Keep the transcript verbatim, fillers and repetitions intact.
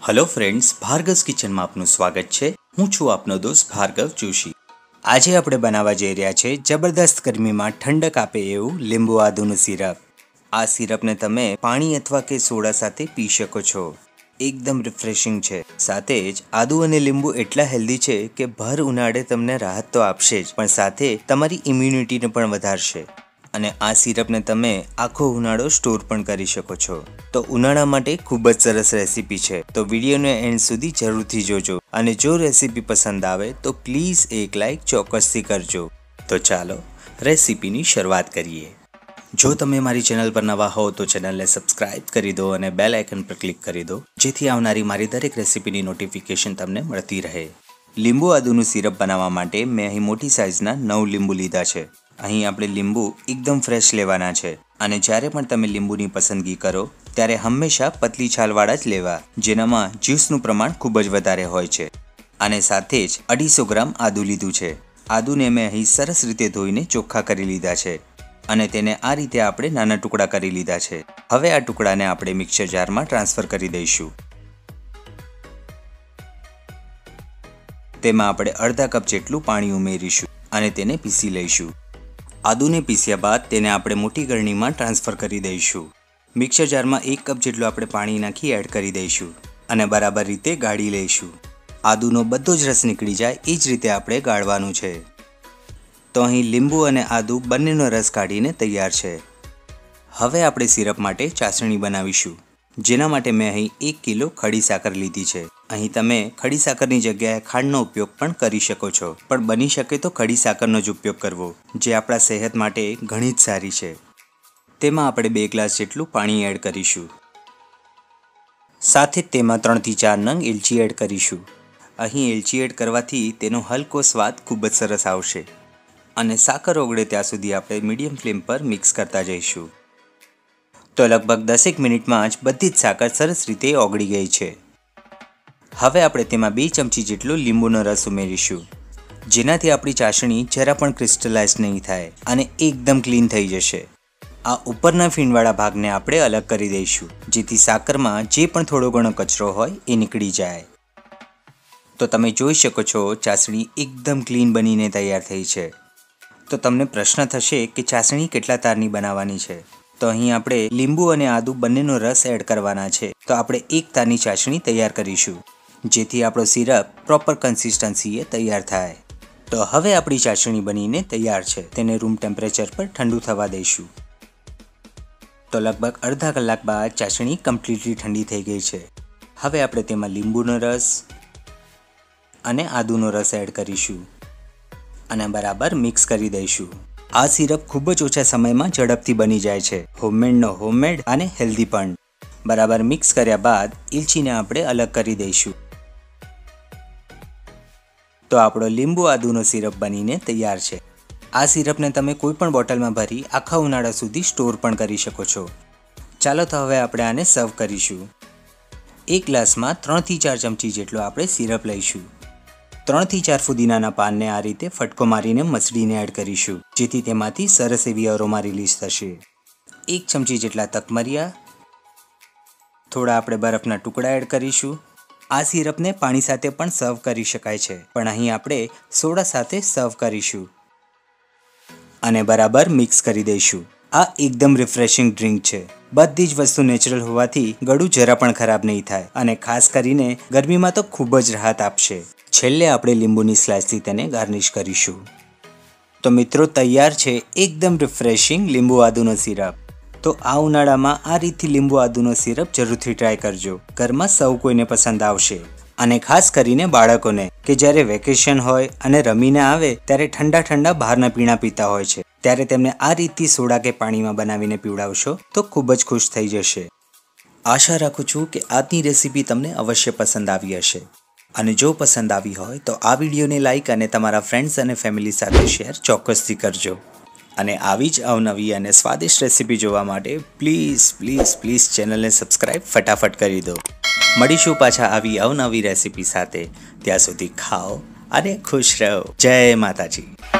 Hello friends, Bhargav's kitchen में आपનું સ્વાગત છે। હું છું આપનો દોસ્ત ભાર્ગવ જોશી। આજે આપણે બનાવવા જઈ રહ્યા છે જબરદસ્ત ગરમીમાં ઠંડક આપે એવું લીંબુ આદુનું સિરપ। આ સિરપને તમે પાણી અથવા કે સોડા સાથે પી શકો છો। એકદમ રિફ્રેશિંગ છે। સાથે જ આદુ અને લીંબુ એટલા હેલ્ધી છે કે ભર ઉનાળે તમને રાહત તો આપશે જ, પણ સાથે તમારી ઇમ્યુનિટીને પણ વધારશે। અને આ સિરપને તમે આખો ઉનાળો સ્ટોર પણ કરી શકો છો। તો ઉનાળા માટે ખૂબ જ સરસ રેસીપી છે, તો વિડીયોને એન્ડ સુધી જરૂરથી જોજો। અને જો રેસીપી પસંદ આવે તો પ્લીઝ એક લાઇક ચોક્કસથી કરજો। તો ચાલો રેસીપીની શરૂઆત કરીએ। જો તમે મારી ચેનલ પર નવા હો તો ચેનલને સબસ્ક્રાઇબ કરી દો અને બેલ આઇકન પર ક્લિક કરી દો, જેથી આવનારી મારી દરેક રેસીપીની નોટિફિકેશન તમને મળતી રહે। લીંબુ આદુનું સિરપ બનાવવા માટે મેં અહીં મોટી સાઇઝના નવ લીંબુ લીધા છે। અહીં આપણે લીંબુ એકદમ ફ્રેશ લેવાના છે, અને જ્યારે પણ તમે લીંબુની પસંદગી કરો ત્યારે હંમેશા પતલી છાલવાળા જ લેવા, જેનામાં જ્યુસનું પ્રમાણ ખૂબ જ વધારે હોય છે। અને સાથે જ અઢીસો ગ્રામ આદુ લીધું છે। આદુને મેં અહીં સરસ રીતે ધોઈને ચોખ્ખા કરી લીધા છે, અને તેને આ રીતે આપણે નાના ટુકડા કરી લીધા છે। હવે આ ટુકડાને આપણે મિક્સર જારમાં ટ્રાન્સફર કરી દઈશું। તેમાં આપણે અડધા કપ જેટલું પાણી ઉમેરીશું અને તેને પીસી લઈશું। આદુને પીસ્યા બાદ તેને આપણે મોટી ગળણીમાં ટ્રાન્સફર કરી દઈશું। મિક્સર જારમાં એક કપ જેટલું આપણે પાણી નાખી એડ કરી દઈશું અને બરાબર રીતે ગાળી લઈશું। આદુનો બધો જ રસ નીકળી જાય એ જ રીતે આપણે ગાળવાનું છે। તો અહીં લીંબુ અને આદુ બંનેનો રસ કાઢીને તૈયાર છે। હવે આપણે સિરપ માટે ચાસણી બનાવીશું, જેના માટે મેં અહીં એક કિલો ખડી સાકર લીધી છે। અહીં તમે ખડી સાકરની જગ્યાએ ખાંડનો ઉપયોગ પણ કરી શકો છો, પણ બની શકે તો ખડી સાકરનો જ ઉપયોગ કરવો, જે આપણા સેહત માટે ઘણી જ સારી છે। તેમાં આપણે બે ગ્લાસ જેટલું પાણી એડ કરીશું। સાથે જ તેમાં ત્રણથી ચાર નંગ એલચી એડ કરીશું। અહીં એલચી એડ કરવાથી તેનો હલકો સ્વાદ ખૂબ જ સરસ આવશે। અને સાકર ઓગળે ત્યાં સુધી આપણે મીડિયમ ફ્લેમ પર મિક્સ કરતા જઈશું। તો લગભગ દસેક મિનિટમાં જ બધી જ સાકર સરસ રીતે ઓગળી ગઈ છે। હવે આપણે તેમાં બે ચમચી જેટલો લીંબુનો રસ ઉમેરીશું, જેનાથી આપણી ચાસણી જરા પણ ક્રિસ્ટલાઇઝ નહીં થાય અને એકદમ ક્લીન થઈ જશે। આ ઉપરના ફીણવાળા ભાગને આપણે અલગ કરી દઈશું, જેથી સાકરમાં જે પણ થોડો ઘણો કચરો હોય એ નીકળી જાય। તો તમે જોઈ શકો છો ચાસણી એકદમ ક્લીન બનીને તૈયાર થઈ છે। તો તમને પ્રશ્ન થશે કે ચાસણી કેટલા તારની બનાવવાની છે? તો અહીં આપણે લીંબુ અને આદુ બંનેનો રસ એડ કરવાના છે, તો આપણે એક તારની ચાસણી તૈયાર કરીશું, જેથી આપણો સિરપ પ્રોપર કન્સિસ્ટન્સીએ તૈયાર થાય। તો હવે આપણી ચાસણી બનીને તૈયાર છે, તેને રૂમ ટેમ્પરેચર પર ઠંડુ થવા દઈશું। તો લગભગ અડધા કલાક બાદ ચાસણી કમ્પ્લીટલી ઠંડી થઈ ગઈ છે। હવે આપણે તેમાં લીંબુનો રસ અને આદુનો રસ એડ કરીશું અને બરાબર મિક્સ કરી દઈશું। આ સિરપ ખૂબ જ ઓછા સમયમાં ઝડપથી બની જાય છે, હોમમેડનો હોમમેડ અને હેલ્ધી પણ। બરાબર મિક્સ કર્યા બાદ ઇલચીને આપણે અલગ કરી દઈશું। તો આપણો લીંબુ આદુનો સિરપ બનીને તૈયાર છે। આ સિરપને તમે કોઈ પણ બોટલમાં ભરી આખા ઉનાળા સુધી સ્ટોર પણ કરી શકો છો। ચાલો તો હવે આપણે આને સર્વ કરીશું। એક ગ્લાસમાં ત્રણથી ચાર ચમચી જેટલો આપણે સિરપ લઈશું। ત્રણથી ચાર ફુદીનાના પાનને આ રીતે ફટકો મારીને મસળીને એડ કરીશું, જેથી તેમાંથી સરસ એવી અરોમા રિલીઝ થશે। એક ચમચી જેટલા તકમરિયા, થોડા આપણે બરફના ટુકડા એડ કરીશું। આ સિરપને પાણી સાથે પણ સર્વ કરી શકાય છે, પણ અહીં આપણે સોડા સાથે સર્વ કરીશું અને બરાબર મિક્સ કરી દઈશું। આ એકદમ રિફ્રેશિંગ ડ્રિંક છે। બધી જ વસ્તુ નેચરલ હોવાથી ગળું જરા પણ ખરાબ નહીં થાય, અને ખાસ કરીને ગરમીમાં તો ખૂબ જ રાહત આપશે। છેલ્લે આપણે લીંબુની સ્લાઇસથી તેને ગાર્નિશ કરીશું। તો મિત્રો તૈયાર છે એકદમ રિફ્રેશિંગ લીંબુ આદુનો સિરપ। તો આ ઉનાળામાં આ રીતથી લીંબુ આદુનો સિરપ જરૂરથી ટ્રાય કરજો, ઘરમાં સૌ કોઈને પસંદ આવશે। અને ખાસ કરીને બાળકોને, કે જ્યારે વેકેશન હોય અને રમીને આવે ત્યારે ઠંડા ઠંડા બહારના પીણા પીતા હોય છે, ત્યારે તેમને આ રીતથી સોડા કે પાણીમાં બનાવીને પીવડાવશો તો ખૂબ જ ખુશ થઈ જશે। આશા રાખું છું કે આજની રેસીપી તમને અવશ્ય પસંદ આવી હશે, અને જો પસંદ આવી હોય તો આ વિડીયોને લાઇક અને તમારા ફ્રેન્ડ્સ અને ફેમિલી સાથે શેર ચોક્કસથી કરજો। અને આવી જ અવનવી અને સ્વાદિષ્ટ રેસીપી જોવા માટે પ્લીઝ પ્લીઝ પ્લીઝ ચેનલને સબસ્ક્રાઇબ ફટાફટ કરી દો। મળીશું પાછા આવી અવનવી રેસીપી સાથે, ત્યાં સુધી ખાઓ અને ખુશ રહો। જય માતાજી।